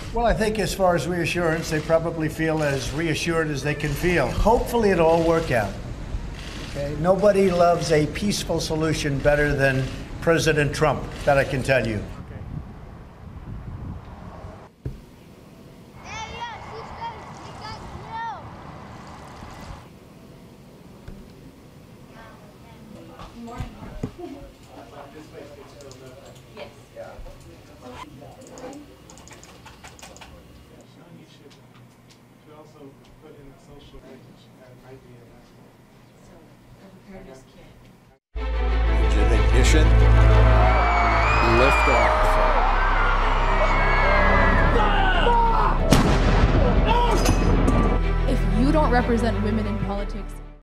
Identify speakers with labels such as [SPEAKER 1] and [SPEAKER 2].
[SPEAKER 1] Well, I think as far as reassurance, they probably feel as reassured as they can feel. Hopefully it'll all work out. Okay? Nobody loves a peaceful solution better than President Trump, that I can tell you.
[SPEAKER 2] Engine ignition. Lift off.
[SPEAKER 3] If you don't represent women in politics,